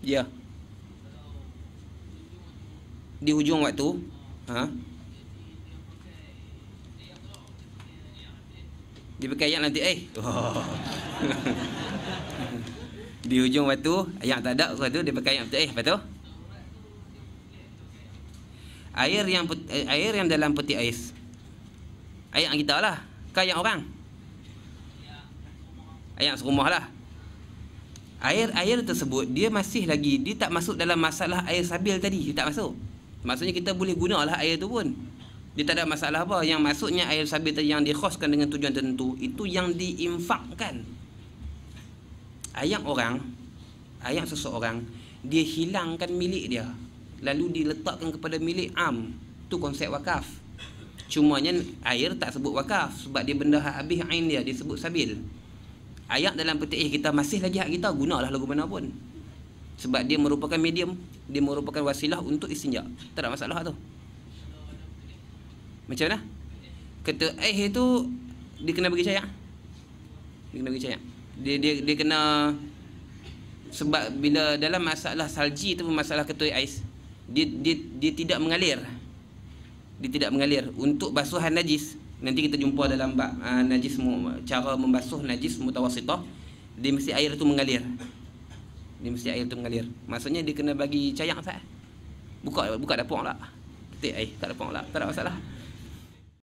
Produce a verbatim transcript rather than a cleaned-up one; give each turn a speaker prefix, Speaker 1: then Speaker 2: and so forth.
Speaker 1: Ya. Di hujung waktu, ha? Dia pakai ayat nanti eh. Oh. Di hujung waktu ayat tak ada waktu dia pakai ayat eh, betul? Air yang air yang dalam peti ais. Ayat kita lah, ke ayat orang. Ayat serumah lah. Air-air tersebut dia masih lagi, dia tak masuk dalam masalah air sabil tadi, dia tak masuk. Maksudnya kita boleh gunalah air tu pun. Dia tak ada masalah apa. Yang maksudnya air sabil tadi yang dikhoskan dengan tujuan tertentu, itu yang diinfakkan. Ayat orang, ayat seseorang, dia hilangkan milik dia, lalu diletakkan kepada milik am. Tu konsep wakaf. Cumanya air tak sebut wakaf sebab dia benda hak habis ain dia, dia sebut sabil. Ayat dalam peti ais kita masih lagi hak kita, gunalah lagu mana pun. Sebab dia merupakan medium, dia merupakan wasilah untuk istinja. Tak ada masalah tu. Macam mana? Kata ais itu dia kena bagi cahaya. Dia kena bagi cahaya. Dia dia dia kena, sebab bila dalam masalah salji tu, masalah ketua ais, dia dia dia tidak mengalir. Dia tidak mengalir. Untuk basuhan najis, nanti kita jumpa dalam bab uh, najis, cara membasuh najis mutawassithah, dia mesti air tu mengalir. Dia mesti air tu mengalir. Maksudnya dia kena bagi cayang sah. Buka buka dapur lah. Ketik air kat dapur lah. Tak ada masalah.